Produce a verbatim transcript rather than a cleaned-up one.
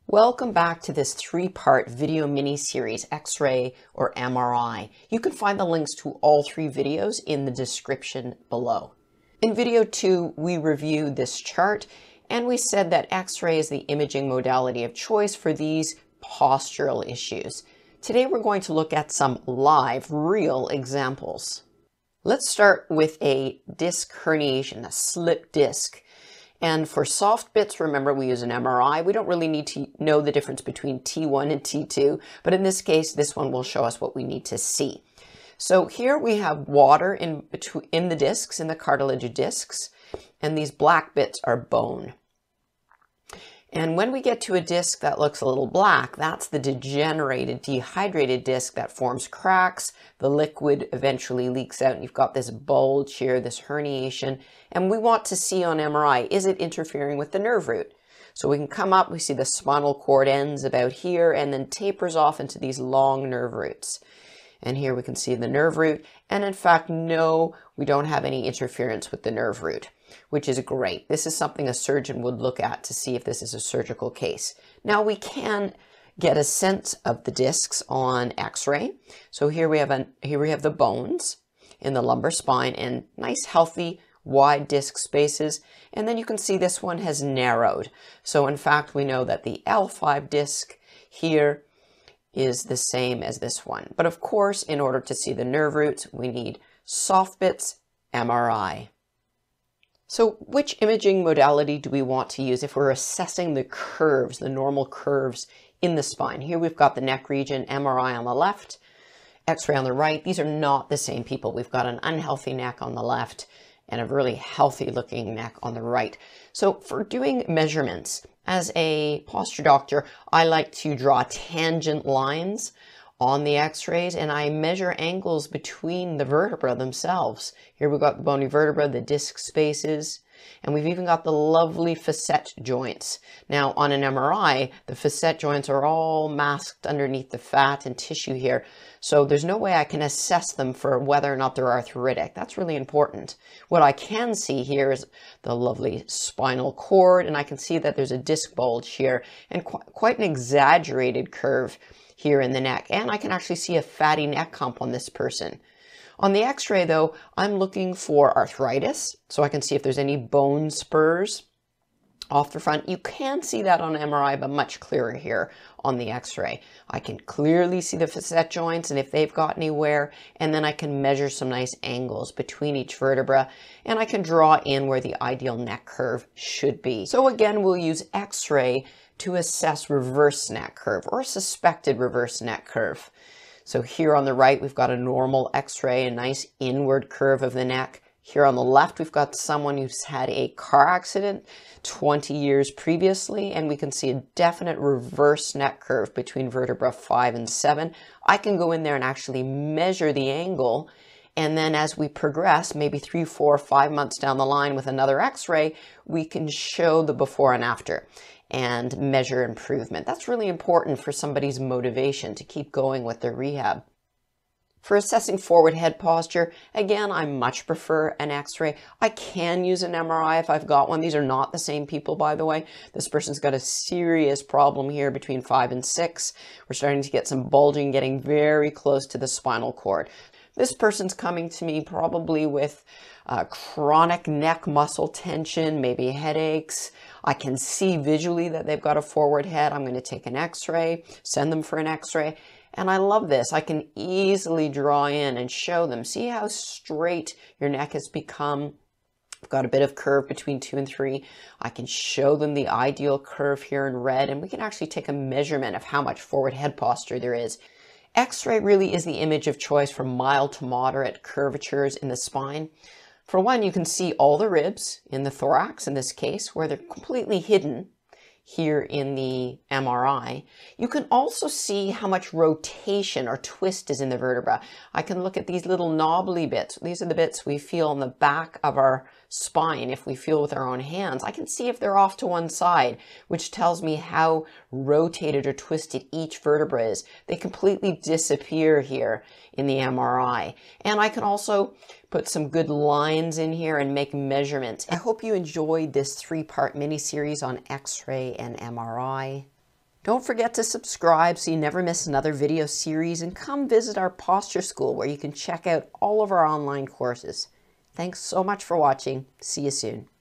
Welcome back to this three-part video mini-series, X-ray or M R I. You can find the links to all three videos in the description below. In video two, we reviewed this chart and we said that X-ray is the imaging modality of choice for these postural issues. Today we're going to look at some live, real examples. Let's start with a disc herniation, a slip disc. And for soft bits, remember we use an M R I. We don't really need to know the difference between T one and T two, but in this case, this one will show us what we need to see. So here we have water in between in the discs, in the cartilage discs, and these black bits are bone. And when we get to a disc that looks a little black, that's the degenerated, dehydrated disc that forms cracks. The liquid eventually leaks out and you've got this bulge here, this herniation. And we want to see on M R I, is it interfering with the nerve root? So we can come up, we see the spinal cord ends about here and then tapers off into these long nerve roots. And here we can see the nerve root. And in fact, no, we don't have any interference with the nerve root, which is great. This is something a surgeon would look at to see if this is a surgical case. Now we can get a sense of the discs on X-ray. So here we have an, here we have the bones in the lumbar spine and nice healthy wide disc spaces. And then you can see this one has narrowed. So in fact, we know that the L five disc here is the same as this one. But of course, in order to see the nerve roots, we need soft bits, M R I. So which imaging modality do we want to use if we're assessing the curves, the normal curves in the spine? Here we've got the neck region, M R I on the left, X-ray on the right. These are not the same people. We've got an unhealthy neck on the left and a really healthy looking neck on the right. So for doing measurements, as a posture doctor, I like to draw tangent lines on the X-rays and I measure angles between the vertebra themselves. Here we've got the bony vertebra, the disc spaces, and we've even got the lovely facet joints. Now on an M R I, the facet joints are all masked underneath the fat and tissue here. So there's no way I can assess them for whether or not they're arthritic. That's really important. What I can see here is the lovely spinal cord, and I can see that there's a disc bulge here and qu quite an exaggerated curve here in the neck. And I can actually see a fatty neck hump on this person. On the X-ray though, I'm looking for arthritis, so I can see if there's any bone spurs off the front. You can see that on M R I, but much clearer here on the X-ray. I can clearly see the facet joints and if they've got any wear, and then I can measure some nice angles between each vertebra, and I can draw in where the ideal neck curve should be. So again, we'll use X-ray to assess reverse neck curve or suspected reverse neck curve. So here on the right, we've got a normal X-ray, a nice inward curve of the neck. Here on the left, we've got someone who's had a car accident twenty years previously, and we can see a definite reverse neck curve between vertebra five and seven. I can go in there and actually measure the angle, and then as we progress, maybe three, four, five months down the line with another X-ray, we can show the before and after and measure improvement. That's really important for somebody's motivation to keep going with their rehab. For assessing forward head posture, again, I much prefer an X-ray. I can use an M R I if I've got one. These are not the same people, by the way. This person's got a serious problem here between five and six. We're starting to get some bulging, getting very close to the spinal cord. This person's coming to me probably with uh, chronic neck muscle tension, maybe headaches. I can see visually that they've got a forward head. I'm going to take an X-ray, send them for an X-ray. And I love this. I can easily draw in and show them. See how straight your neck has become? I've got a bit of curve between two and three. I can show them the ideal curve here in red, and we can actually take a measurement of how much forward head posture there is. X-ray really is the image of choice for mild to moderate curvatures in the spine. For one, you can see all the ribs in the thorax in this case, where they're completely hidden here in the M R I. You can also see how much rotation or twist is in the vertebra. I can look at these little knobbly bits. These are the bits we feel on the back of our spine if we feel with our own hands. I can see if they're off to one side, which tells me how rotated or twisted each vertebra is. They completely disappear here in the M R I. And I can also put some good lines in here and make measurements. I hope you enjoyed this three-part mini-series on X-ray and M R I. Don't forget to subscribe so you never miss another video series, and come visit our posture school where you can check out all of our online courses. Thanks so much for watching. See you soon.